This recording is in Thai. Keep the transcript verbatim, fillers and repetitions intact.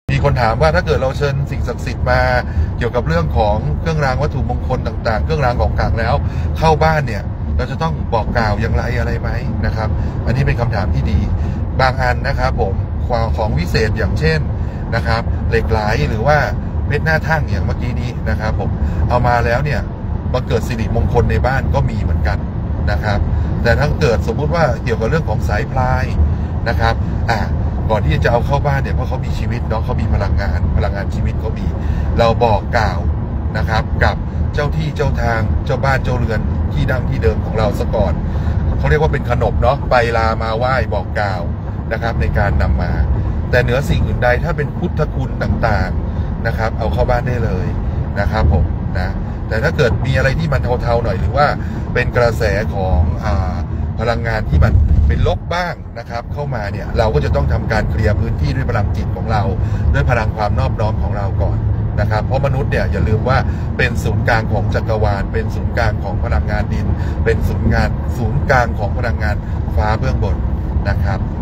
มีคนถามว่าถ้าเกิดเราเชิญสิ่งศักดิ์สิทธิ์มาเกี่ยวกับเรื่องของเครื่องรางวัตถุมงคลต่างๆเครื่องรางของขลังแล้วเข้าบ้านเนี่ยเราจะต้องบอกกล่าวอย่างไรอะไรไหมนะครับอันนี้เป็นคำถามที่ดีบางอันนะครับผมของวิเศษอย่างเช่นนะครับเหล็กไหลหรือว่าเพชรหน้าทั่งอย่างเมื่อกี้นี้นะครับผมเอามาแล้วเนี่ยบังเกิดสิริมงคลในบ้านก็มีเหมือนกันนะครับแต่ถ้าเกิดสมมุติว่าเกี่ยวกับเรื่องของสายพลายนะครับอ่าก่อนที่จะเอาเข้าบ้านเนี่ยเพราะเขามีชีวิตเนาะเขามีพลังงานพลังงานชีวิตเขามีเราบอกกล่าวนะครับกับเจ้าที่เจ้าทางเจ้าบ้านเจ้าเรือนที่ดั้งที่เดิมของเราซะก่อนเขาเรียกว่าเป็นขนบเนาะไปลามาไหว้บอกกล่าวนะครับในการนำมาแต่เหนือสิ่งอื่นใดถ้าเป็นพุทธคุณต่างๆนะครับเอาเข้าบ้านได้เลยนะครับผมนะแต่ถ้าเกิดมีอะไรที่มันเทาๆหน่อยหรือว่าเป็นกระแสของอ่าพลังงานที่มันเป็นลบบ้างนะครับเข้ามาเนี่ยเราก็จะต้องทำการเคลียร์พื้นที่ด้วยพลังจิตของเราด้วยพลังความนอบน้อมของเราก่อนนะครับเพราะมนุษย์เนี่ยอย่าลืมว่าเป็นศูนย์กลางของจักรวาลเป็นศูนย์กลางของพลังงานดินเป็นศูนย์งานศูนย์กลางของพลังงานฟ้าเบื้องบนนะครับ